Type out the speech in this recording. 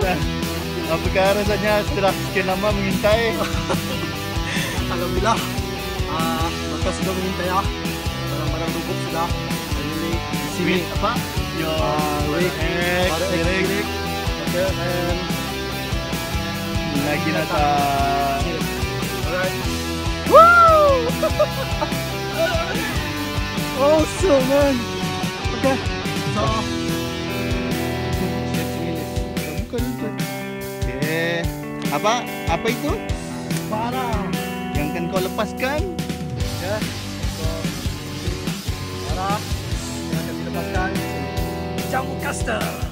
Apakah rasanya setelah sekian lama mengintai? Alhamdulillah, mereka sudah mengintai ya. Barang-barang lubuk sudah milik sini. Apa? Yo, Rick. Okay, and lagi nata. alright. Woo! Awesome, man. Okay. So, Bukan itu. Okay. Apa itu? parah. Yang akan kau lepaskan? Ya. So, parah. Yang akan dilepaskan. Jamu Caster.